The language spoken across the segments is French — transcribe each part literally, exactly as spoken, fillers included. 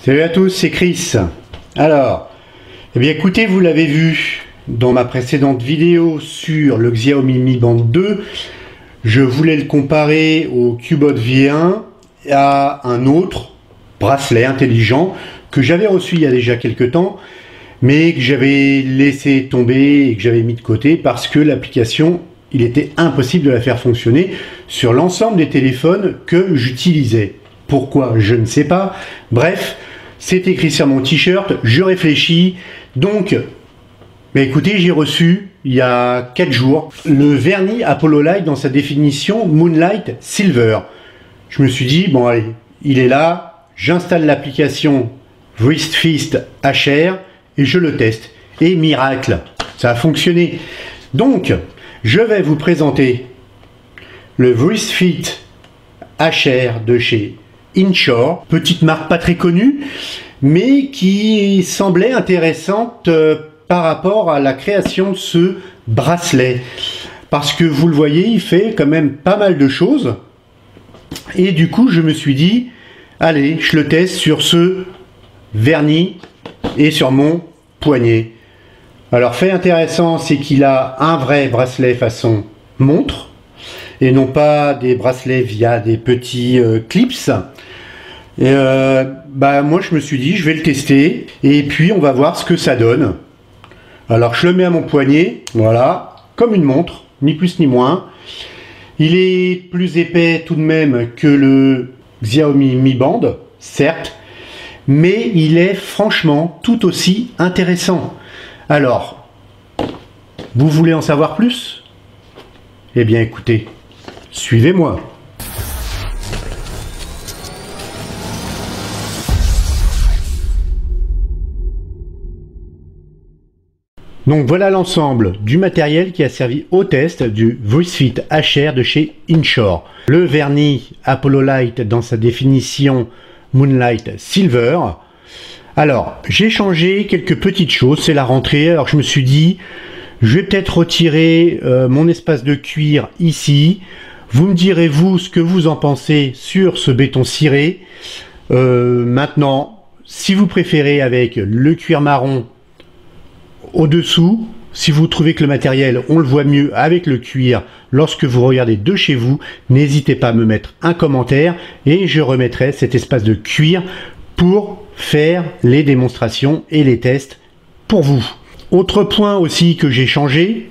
Salut à tous, c'est Chris. Alors, eh bien écoutez, vous l'avez vu dans ma précédente vidéo sur le Xiaomi Mi Band deux, je voulais le comparer au Cubot V un à un autre bracelet intelligent que j'avais reçu il y a déjà quelques temps, mais que j'avais laissé tomber et que j'avais mis de côté parce que l'application, il était impossible de la faire fonctionner sur l'ensemble des téléphones que j'utilisais. Pourquoi? Je ne sais pas. Bref, c'est écrit sur mon t-shirt, je réfléchis. Donc, bah écoutez, j'ai reçu il y a quatre jours le vernis Apollo Light dans sa définition Moonlight Silver. Je me suis dit, bon allez, il est là, j'installe l'application Wristfit H R et je le teste. Et miracle, ça a fonctionné. Donc, je vais vous présenter le Wristfit H R de chez Inshore, petite marque pas très connue, mais qui semblait intéressante euh, par rapport à la création de ce bracelet. Parce que vous le voyez, il fait quand même pas mal de choses. Et du coup, je me suis dit, allez, je le teste sur ce vernis et sur mon poignet. Alors, fait intéressant, c'est qu'il a un vrai bracelet façon montre, et non pas des bracelets via des petits euh, clips. Et euh, bah moi je me suis dit je vais le tester et puis on va voir ce que ça donne. Alors je le mets à mon poignet, voilà, comme une montre, ni plus ni moins. Il est plus épais tout de même que le Xiaomi Mi Band, certes, mais il est franchement tout aussi intéressant. Alors, vous voulez en savoir plus? Eh bien écoutez, suivez-moi. Donc voilà l'ensemble du matériel qui a servi au test du Wristfit H R de chez Inshore. Le vernis Apollo Light dans sa définition Moonlight Silver. Alors, j'ai changé quelques petites choses, c'est la rentrée, alors je me suis dit, je vais peut-être retirer euh, mon espace de cuir ici. Vous me direz vous ce que vous en pensez sur ce béton ciré. Euh, maintenant, si vous préférez avec le cuir marron au-dessous, si vous trouvez que le matériel, on le voit mieux avec le cuir lorsque vous regardez de chez vous, n'hésitez pas à me mettre un commentaire et je remettrai cet espace de cuir pour faire les démonstrations et les tests pour vous. Autre point aussi que j'ai changé,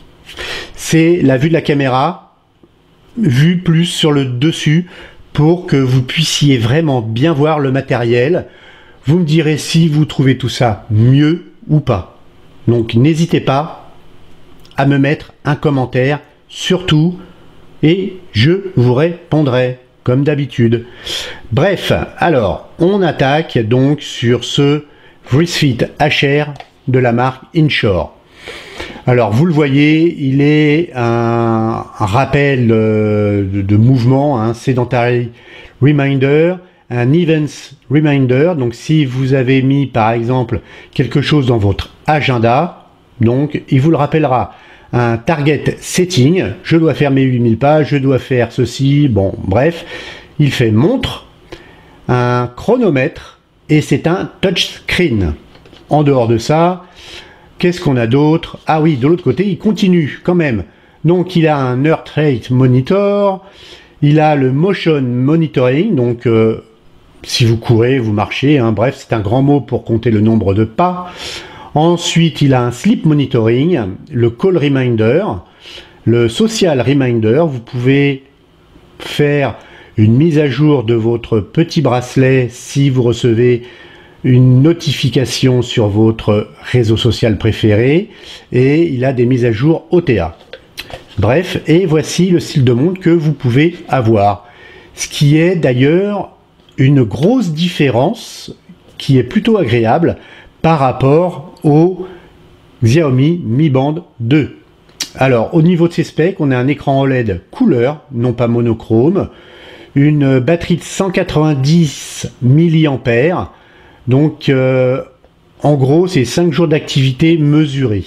c'est la vue de la caméra, vue plus sur le dessus pour que vous puissiez vraiment bien voir le matériel. Vous me direz si vous trouvez tout ça mieux ou pas. Donc n'hésitez pas à me mettre un commentaire, surtout, et je vous répondrai, comme d'habitude. Bref, alors, on attaque donc sur ce Wristfit H R de la marque Inshore. Alors, vous le voyez, il est un, un rappel euh, de, de mouvement, un sedentary reminder, un events reminder. Donc si vous avez mis par exemple quelque chose dans votre agenda, donc il vous le rappellera. Un target setting, je dois faire mes huit mille pas, je dois faire ceci, bon bref, il fait montre, un chronomètre et c'est un touchscreen. En dehors de ça, qu'est-ce qu'on a d'autre? Ah oui, de l'autre côté, il continue quand même. Donc il a un heart rate monitor, il a le motion monitoring, donc euh, si vous courez, vous marchez, hein, bref, c'est un grand mot pour compter le nombre de pas. Ensuite, il a un sleep monitoring, le call reminder, le social reminder. Vous pouvez faire une mise à jour de votre petit bracelet si vous recevez une notification sur votre réseau social préféré. Et il a des mises à jour O T A. Bref, et voici le style de montre que vous pouvez avoir. Ce qui est d'ailleurs une grosse différence qui est plutôt agréable par rapport au Xiaomi Mi Band deux. Alors au niveau de ses specs, on a un écran O L E D couleur, non pas monochrome, une batterie de cent quatre-vingt-dix milliampères, donc euh, en gros c'est cinq jours d'activité mesurée.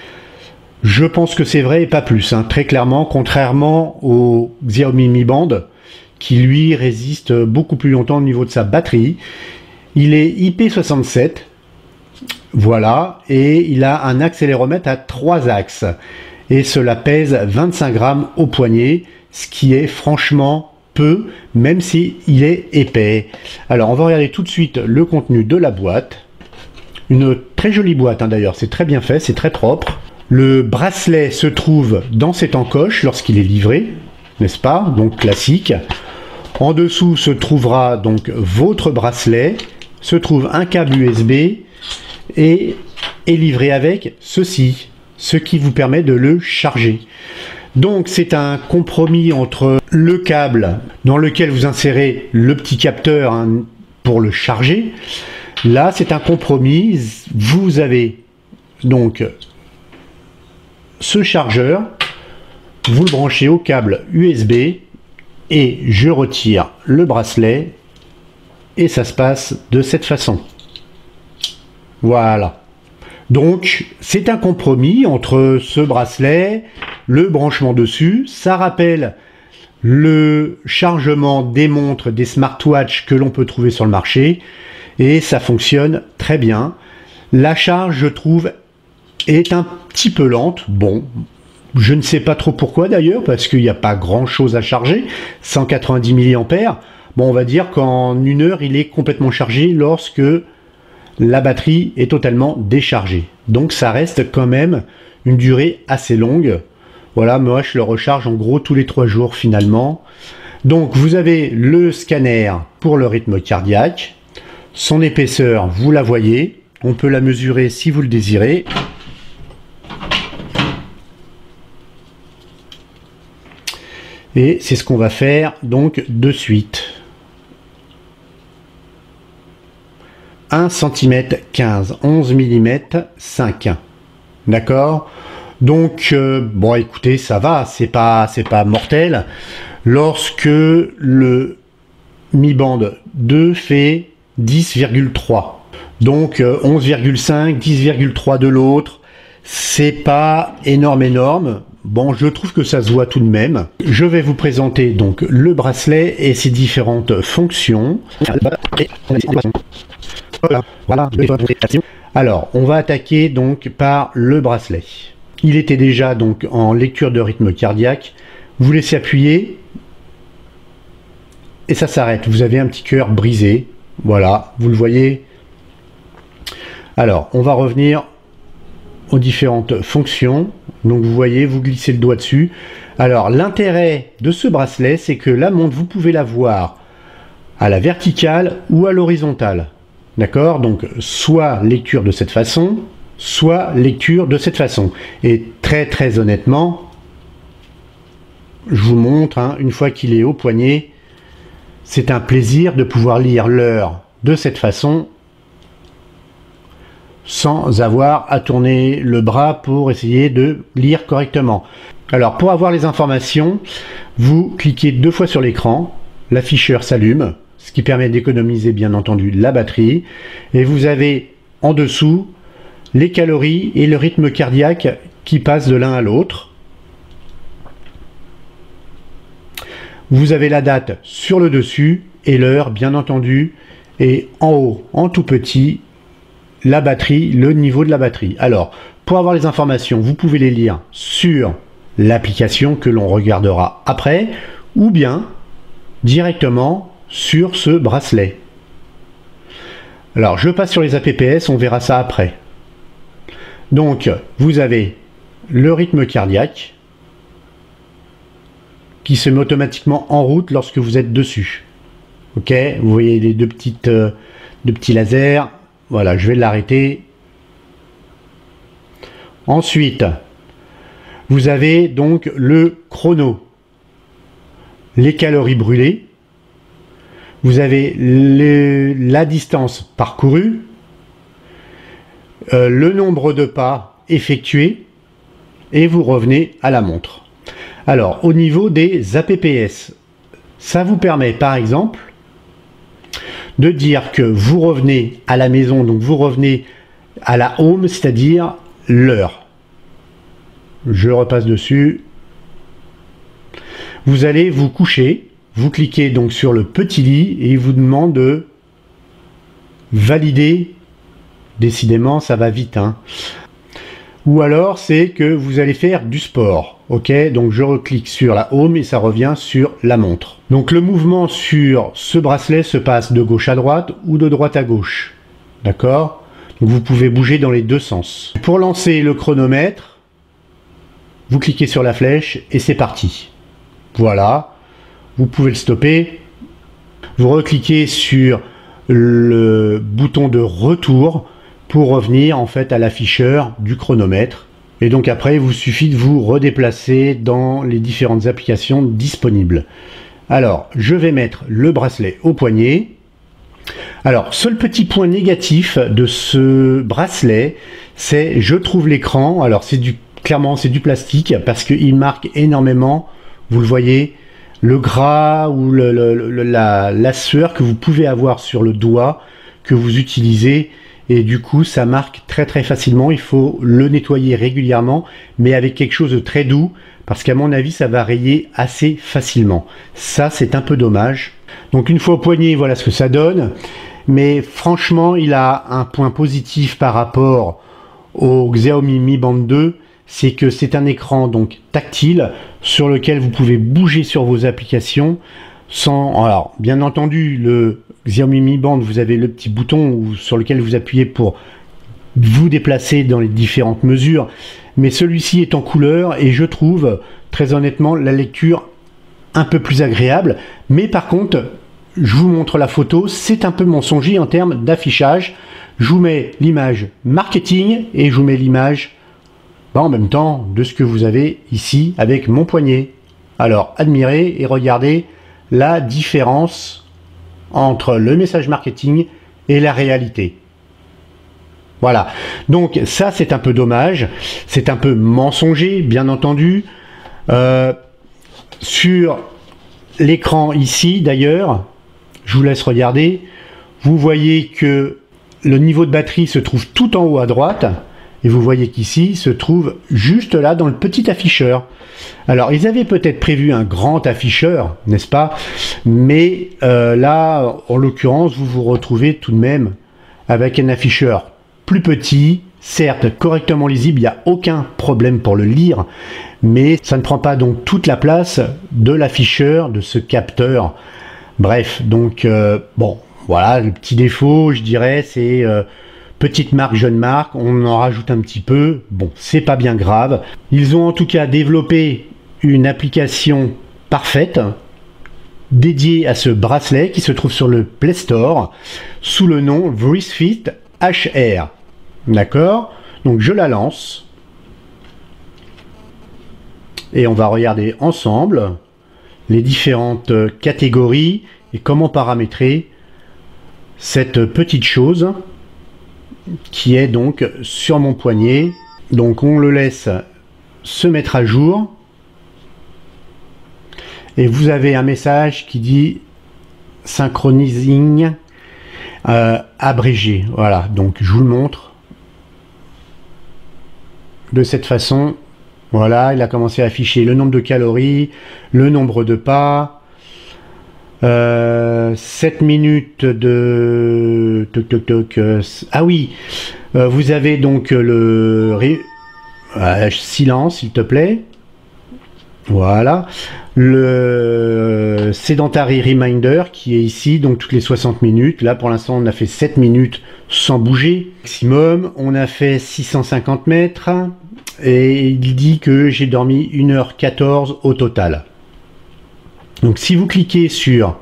Je pense que c'est vrai et pas plus, hein, très clairement, contrairement au Xiaomi Mi Band qui lui résiste beaucoup plus longtemps au niveau de sa batterie. Il est I P soixante-sept, voilà, et il a un accéléromètre à trois axes. Et cela pèse vingt-cinq grammes au poignet, ce qui est franchement peu, même si il est épais. Alors on va regarder tout de suite le contenu de la boîte. Une très jolie boîte hein, d'ailleurs, c'est très bien fait, c'est très propre. Le bracelet se trouve dans cette encoche lorsqu'il est livré, n'est-ce pas? Donc classique. En dessous se trouvera donc votre bracelet, se trouve un câble U S B et est livré avec ceci, ce qui vous permet de le charger. Donc c'est un compromis entre le câble dans lequel vous insérez le petit capteur hein, pour le charger. Là c'est un compromis, vous avez donc ce chargeur, vous le branchez au câble U S B et je retire le bracelet et ça se passe de cette façon. Voilà. Donc c'est un compromis entre ce bracelet, le branchement dessus. Ça rappelle le chargement des montres, des smartwatches que l'on peut trouver sur le marché et ça fonctionne très bien. La charge, je trouve, est un petit peu lente. Bon, je ne sais pas trop pourquoi d'ailleurs, parce qu'il n'y a pas grand chose à charger, cent quatre-vingt-dix milliampères. Bon, on va dire qu'en une heure, il est complètement chargé lorsque la batterie est totalement déchargée. Donc ça reste quand même une durée assez longue. Voilà, moi je le recharge en gros tous les trois jours finalement. Donc vous avez le scanner pour le rythme cardiaque. Son épaisseur, vous la voyez. On peut la mesurer si vous le désirez. Et c'est ce qu'on va faire donc de suite. un centimètre quinze, onze millimètres cinq. D'accord? Donc, euh, bon, écoutez, ça va, c'est pas, c'est pas mortel. Lorsque le Mi Band deux fait dix virgule trois. Donc, euh, onze virgule cinq, dix virgule trois de l'autre. C'est pas énorme, énorme. Bon, je trouve que ça se voit tout de même. Je vais vous présenter donc le bracelet et ses différentes fonctions. Voilà. Alors, on va attaquer donc par le bracelet. Il était déjà donc en lecture de rythme cardiaque. Vous laissez appuyer et ça s'arrête. Vous avez un petit cœur brisé. Voilà, vous le voyez. Alors, on va revenir aux différentes fonctions. Donc vous voyez, vous glissez le doigt dessus. Alors l'intérêt de ce bracelet, c'est que la montre, vous pouvez la voir à la verticale ou à l'horizontale. D'accord? Donc soit lecture de cette façon, soit lecture de cette façon. Et très très honnêtement, je vous montre, hein, une fois qu'il est au poignet, c'est un plaisir de pouvoir lire l'heure de cette façon sans avoir à tourner le bras pour essayer de lire correctement. Alors pour avoir les informations, vous cliquez deux fois sur l'écran, l'afficheur s'allume, ce qui permet d'économiser bien entendu la batterie, et vous avez en dessous les calories et le rythme cardiaque qui passent de l'un à l'autre. Vous avez la date sur le dessus et l'heure bien entendu, et en haut en tout petit la batterie, le niveau de la batterie. Alors, pour avoir les informations, vous pouvez les lire sur l'application que l'on regardera après, ou bien directement sur ce bracelet. Alors, je passe sur les A P P S, on verra ça après. Donc, vous avez le rythme cardiaque qui se met automatiquement en route lorsque vous êtes dessus. Ok, vous voyez les deux petites, euh, deux petits lasers. Voilà, je vais l'arrêter. Ensuite, vous avez donc le chrono, les calories brûlées, vous avez les, la distance parcourue, euh, le nombre de pas effectués, et vous revenez à la montre. Alors, au niveau des A P P S, ça vous permet par exemple de dire que vous revenez à la maison, donc vous revenez à la home, c'est-à-dire l'heure. Je repasse dessus. Vous allez vous coucher, vous cliquez donc sur le petit lit et il vous demande de valider. Décidément, ça va vite, hein. Ou alors, c'est que vous allez faire du sport. Ok, donc je reclique sur la home et ça revient sur la montre. Donc le mouvement sur ce bracelet se passe de gauche à droite ou de droite à gauche. D'accord? Donc vous pouvez bouger dans les deux sens. Pour lancer le chronomètre, vous cliquez sur la flèche et c'est parti. Voilà, vous pouvez le stopper. Vous recliquez sur le bouton de retour pour revenir en fait à l'afficheur du chronomètre. Et donc après, il vous suffit de vous redéplacer dans les différentes applications disponibles. Alors, je vais mettre le bracelet au poignet. Alors, seul petit point négatif de ce bracelet, c'est je trouve l'écran. Alors, c'est du clairement c'est du plastique parce qu'il marque énormément. Vous le voyez, le gras ou le, le, le, la, la sueur que vous pouvez avoir sur le doigt que vous utilisez. Et du coup, ça marque très très facilement. Il faut le nettoyer régulièrement, mais avec quelque chose de très doux, parce qu'à mon avis, ça va rayer assez facilement. Ça, c'est un peu dommage. Donc une fois au poignet, voilà ce que ça donne. Mais franchement, il a un point positif par rapport au Xiaomi Mi Band deux, c'est que c'est un écran donc tactile sur lequel vous pouvez bouger sur vos applications. Sans, alors, bien entendu, le Xiaomi Mi Band, vous avez le petit bouton sur lequel vous appuyez pour vous déplacer dans les différentes mesures, mais celui-ci est en couleur et je trouve très honnêtement la lecture un peu plus agréable. Mais par contre, je vous montre la photo, c'est un peu mensonger en termes d'affichage. Je vous mets l'image marketing et je vous mets l'image ben, en même temps de ce que vous avez ici avec mon poignet. Alors admirez et regardez la différence entre le message marketing et la réalité. Voilà, donc ça c'est un peu dommage, c'est un peu mensonger bien entendu. Euh, sur l'écran ici d'ailleurs, je vous laisse regarder, vous voyez que le niveau de batterie se trouve tout en haut à droite, et vous voyez qu'ici se trouve juste là dans le petit afficheur. Alors ils avaient peut-être prévu un grand afficheur, n'est-ce pas? Mais euh, là, en l'occurrence, vous vous retrouvez tout de même avec un afficheur plus petit, certes correctement lisible, il n'y a aucun problème pour le lire, mais ça ne prend pas donc toute la place de l'afficheur, de ce capteur. Bref, donc euh, bon, voilà, le petit défaut, je dirais, c'est euh, petite marque, jeune marque, on en rajoute un petit peu, bon, c'est pas bien grave. Ils ont en tout cas développé une application parfaite, dédiée à ce bracelet qui se trouve sur le Play Store, sous le nom VoiceFit H R. D'accord? Donc je la lance. Et on va regarder ensemble les différentes catégories et comment paramétrer cette petite chose qui est donc sur mon poignet. Donc on le laisse se mettre à jour et vous avez un message qui dit synchronizing euh, abrégé. Voilà, donc je vous le montre de cette façon. Voilà, il a commencé à afficher le nombre de calories, le nombre de pas, euh, sept minutes de... Toc, toc, toc, euh, ah oui, euh, vous avez donc le... Euh, silence, s'il te plaît. Voilà. Le Sedentary Reminder qui est ici, donc toutes les soixante minutes. Là, pour l'instant, on a fait sept minutes sans bouger. Maximum, on a fait six cent cinquante mètres. Et il dit que j'ai dormi une heure quatorze au total. Donc si vous cliquez sur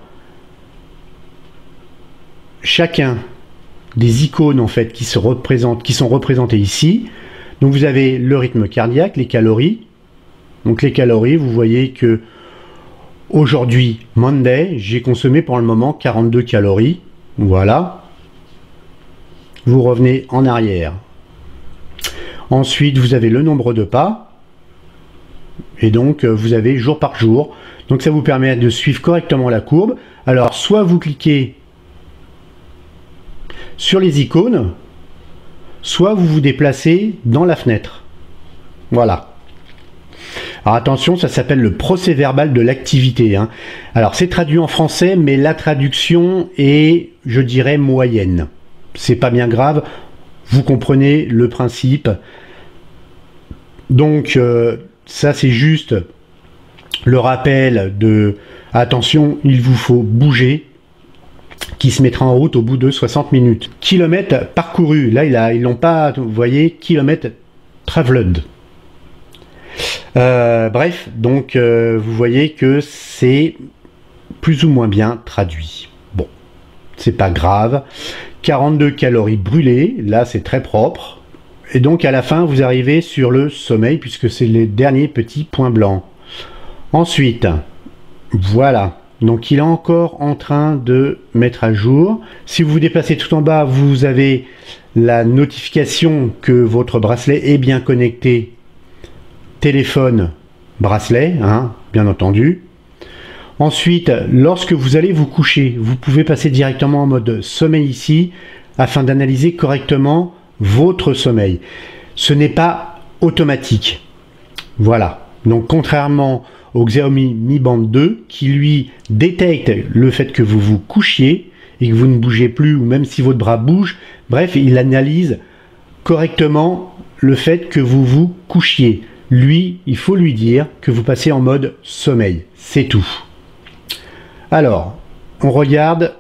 chacun des icônes en fait qui se représentent, qui sont représentées ici, donc vous avez le rythme cardiaque, les calories. Donc les calories, vous voyez que aujourd'hui, Monday, j'ai consommé pour le moment quarante-deux calories. Voilà. Vous revenez en arrière. Ensuite, vous avez le nombre de pas. Et donc, vous avez jour par jour. Donc, ça vous permet de suivre correctement la courbe. Alors, soit vous cliquez sur les icônes, soit vous vous déplacez dans la fenêtre. Voilà. Alors, attention, ça s'appelle le procès verbal de l'activité, hein. Alors, c'est traduit en français, mais la traduction est, je dirais, moyenne. c'est pas bien grave, vous comprenez le principe. Donc euh, ça c'est juste le rappel de attention, il vous faut bouger, qui se mettra en route au bout de soixante minutes. Kilomètres parcourus, là il a, ils l'ont pas, vous voyez, kilomètres traveled. Euh, bref, donc euh, vous voyez que c'est plus ou moins bien traduit. Bon, c'est pas grave. quarante-deux calories brûlées, là c'est très propre. Et donc à la fin vous arrivez sur le sommeil puisque c'est les derniers petits points blancs. Ensuite, voilà. Donc il est encore en train de mettre à jour. Si vous vous déplacez tout en bas, vous avez la notification que votre bracelet est bien connecté. Téléphone, bracelet, hein, bien entendu. Ensuite, lorsque vous allez vous coucher, vous pouvez passer directement en mode sommeil ici, afin d'analyser correctement votre sommeil. Ce n'est pas automatique. Voilà. Donc contrairement au Xiaomi Mi Band deux, qui lui détecte le fait que vous vous couchiez, et que vous ne bougez plus, ou même si votre bras bouge, bref, il analyse correctement le fait que vous vous couchiez. Lui, il faut lui dire que vous passez en mode sommeil. C'est tout. Alors, on regarde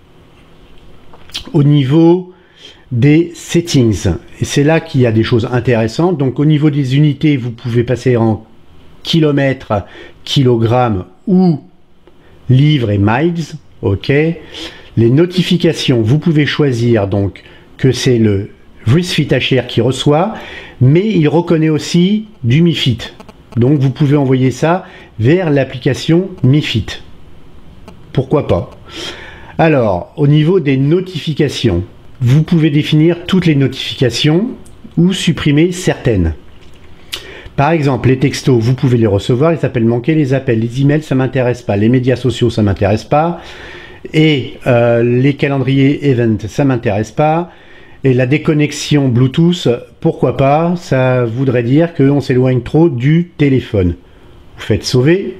au niveau des settings. Et c'est là qu'il y a des choses intéressantes. Donc, au niveau des unités, vous pouvez passer en kilomètres, kilogrammes ou livres et miles. OK. Les notifications, vous pouvez choisir donc que c'est le Wrist Fit H R qui reçoit, mais il reconnaît aussi du Mi Fit. Donc, vous pouvez envoyer ça vers l'application Mi Fit. Pourquoi pas? Alors, au niveau des notifications, vous pouvez définir toutes les notifications ou supprimer certaines. Par exemple, les textos, vous pouvez les recevoir, les appels manqués, les appels, les emails, ça m'intéresse pas. Les médias sociaux, ça m'intéresse pas. Et euh, les calendriers event, ça m'intéresse pas. Et la déconnexion Bluetooth, pourquoi pas? Ça voudrait dire qu'on s'éloigne trop du téléphone. Vous faites sauver.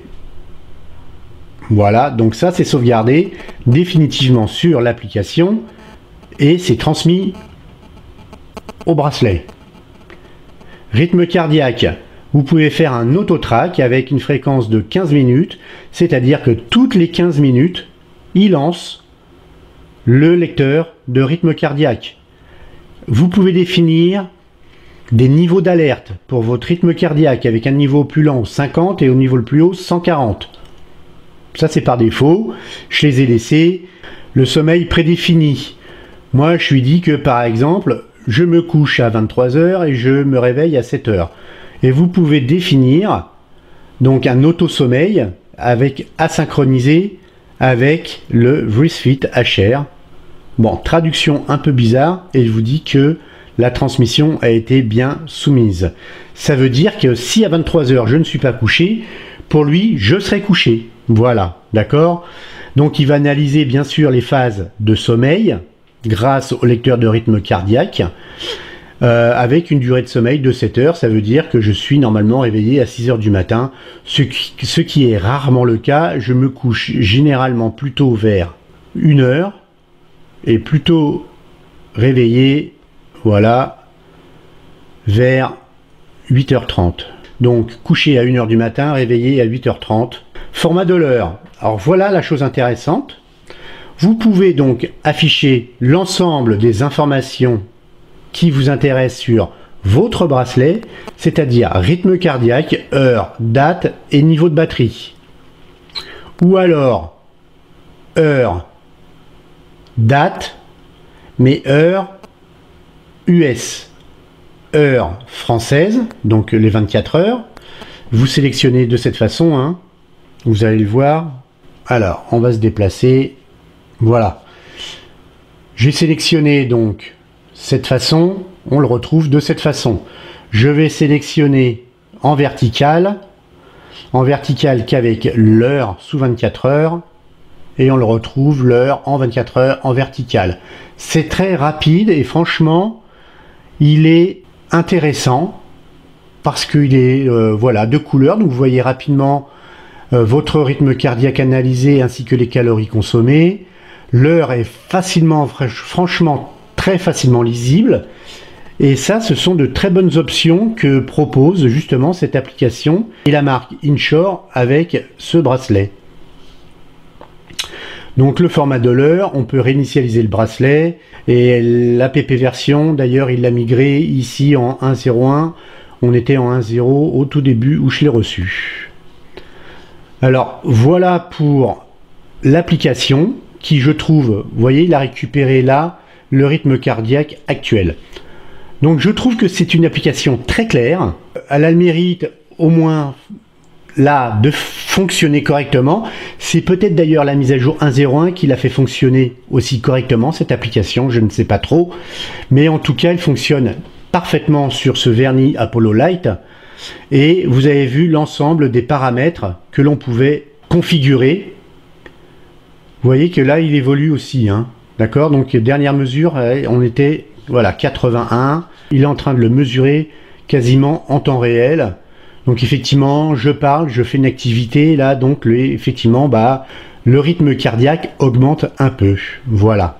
Voilà, donc ça c'est sauvegardé définitivement sur l'application et c'est transmis au bracelet. Rythme cardiaque, vous pouvez faire un auto-track avec une fréquence de quinze minutes, c'est-à-dire que toutes les quinze minutes, il lance le lecteur de rythme cardiaque. Vous pouvez définir des niveaux d'alerte pour votre rythme cardiaque avec un niveau plus lent cinquante et au niveau le plus haut cent quarante. Ça c'est par défaut, je les ai laissés. Le sommeil prédéfini. Moi je lui dis que par exemple, je me couche à vingt-trois heures et je me réveille à sept heures. Et vous pouvez définir donc un auto-sommeil avec asynchronisé avec le Wrist Fit H R. Bon, traduction un peu bizarre et je vous dis que la transmission a été bien soumise. Ça veut dire que si à vingt-trois heures je ne suis pas couché, pour lui je serai couché. Voilà, d'accord? Donc il va analyser bien sûr les phases de sommeil grâce au lecteur de rythme cardiaque euh, avec une durée de sommeil de sept heures. Ça veut dire que je suis normalement réveillé à six heures du matin, ce qui, ce qui est rarement le cas. Je me couche généralement plutôt vers une heure et plutôt réveillé, voilà, vers huit heures trente. Donc couché à une heure du matin, réveillé à huit heures trente. Format de l'heure. Alors voilà la chose intéressante. Vous pouvez donc afficher l'ensemble des informations qui vous intéressent sur votre bracelet, c'est-à-dire rythme cardiaque, heure, date et niveau de batterie. Ou alors heure, date, mais heure U S. Heure française, donc les vingt-quatre heures. Vous sélectionnez de cette façon, hein. Vous allez le voir. Alors, on va se déplacer. Voilà. J'ai sélectionné donc cette façon. On le retrouve de cette façon. Je vais sélectionner en vertical. En vertical qu'avec l'heure sous vingt-quatre heures. Et on le retrouve l'heure en vingt-quatre heures en vertical. C'est très rapide et franchement, il est intéressant parce qu'il est euh, voilà, de couleurs. Donc vous voyez rapidement Euh, votre rythme cardiaque analysé ainsi que les calories consommées. L'heure est facilement, franchement, très facilement lisibles. Et ça, ce sont de très bonnes options que propose justement cette application et la marque Inshore avec ce bracelet. Donc le format de l'heure, on peut réinitialiser le bracelet et l'app version, d'ailleurs il l'a migré ici en un zéro un, on était en un zéro au tout début où je l'ai reçu. Alors voilà pour l'application qui, je trouve, vous voyez, il a récupéré là le rythme cardiaque actuel. Donc je trouve que c'est une application très claire, elle a le mérite au moins là de fonctionner correctement. C'est peut-être d'ailleurs la mise à jour un zéro un qui l'a fait fonctionner aussi correctement cette application, je ne sais pas trop, mais en tout cas elle fonctionne parfaitement sur ce vernis Apollo Light et vous avez vu l'ensemble des paramètres que l'on pouvait configurer. Vous voyez que là il évolue aussi, hein, d'accord, donc dernière mesure on était voilà quatre-vingt-un, il est en train de le mesurer quasiment en temps réel. Donc effectivement, je parle, je fais une activité, là, donc le, effectivement, bah, le rythme cardiaque augmente un peu. Voilà.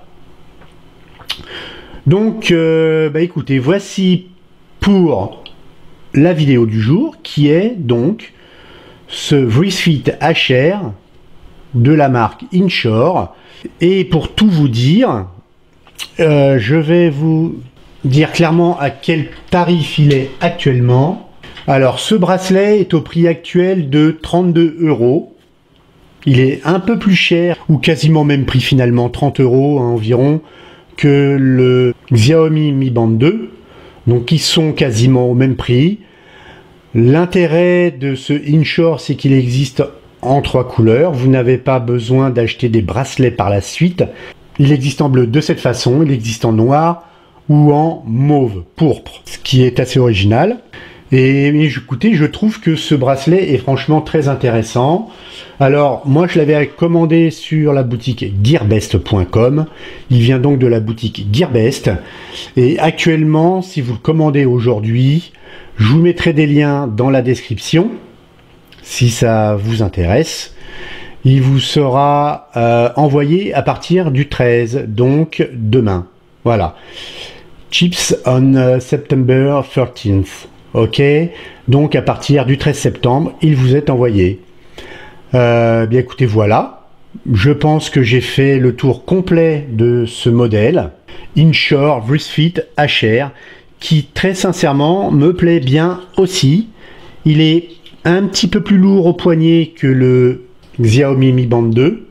Donc, euh, bah, écoutez, voici pour la vidéo du jour, qui est donc ce VoiceFit H R de la marque Inshore. Et pour tout vous dire, euh, je vais vous dire clairement à quel tarif il est actuellement. Alors ce bracelet est au prix actuel de trente-deux euros. Il est un peu plus cher, ou quasiment même prix finalement, trente euros hein, environ, que le Xiaomi Mi Band deux. Donc ils sont quasiment au même prix. L'intérêt de ce Inshore, c'est qu'il existe en trois couleurs. Vous n'avez pas besoin d'acheter des bracelets par la suite. Il existe en bleu de cette façon, il existe en noir ou en mauve, pourpre, ce qui est assez original. Et écoutez, je trouve que ce bracelet est franchement très intéressant. Alors, moi, je l'avais commandé sur la boutique gearbest point com. Il vient donc de la boutique Gearbest. Et actuellement, si vous le commandez aujourd'hui, je vous mettrai des liens dans la description, si ça vous intéresse. Il vous sera euh, envoyé à partir du treize, donc demain. Voilà. Chips on uh, September thirteenth. Ok, donc à partir du treize septembre, il vous est envoyé. Euh, bien écoutez, voilà. Je pense que j'ai fait le tour complet de ce modèle Inshore VoiceFit H R qui très sincèrement me plaît bien aussi. Il est un petit peu plus lourd au poignet que le Xiaomi Mi Band deux,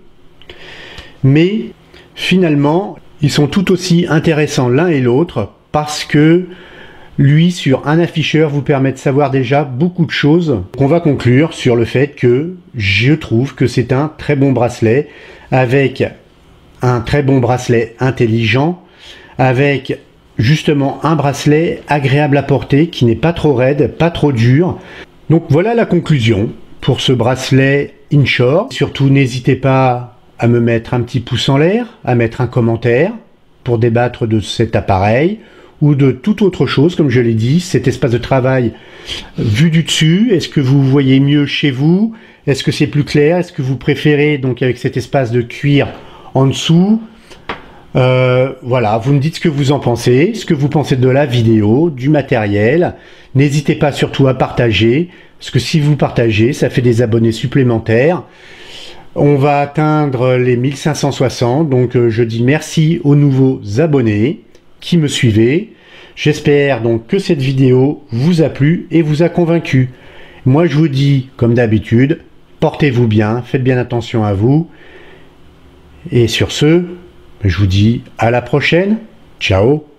mais finalement ils sont tout aussi intéressants l'un et l'autre parce que lui, sur un afficheur, vous permet de savoir déjà beaucoup de choses. On va conclure sur le fait que je trouve que c'est un très bon bracelet, avec un très bon bracelet intelligent, avec justement un bracelet agréable à porter, qui n'est pas trop raide, pas trop dur. Donc voilà la conclusion pour ce bracelet Inshore. Surtout, n'hésitez pas à me mettre un petit pouce en l'air, à mettre un commentaire pour débattre de cet appareil, ou de toute autre chose, comme je l'ai dit, cet espace de travail vu du dessus, est-ce que vous voyez mieux chez vous? Est-ce que c'est plus clair? Est-ce que vous préférez donc avec cet espace de cuir en dessous? euh, Voilà, vous me dites ce que vous en pensez, ce que vous pensez de la vidéo, du matériel. N'hésitez pas surtout à partager, parce que si vous partagez, ça fait des abonnés supplémentaires. On va atteindre les mille cinq cent soixante, donc euh, je dis merci aux nouveaux abonnés qui me suivez. J'espère donc que cette vidéo vous a plu et vous a convaincu. Moi je vous dis comme d'habitude, portez-vous bien, faites bien attention à vous. Et sur ce, je vous dis à la prochaine. Ciao.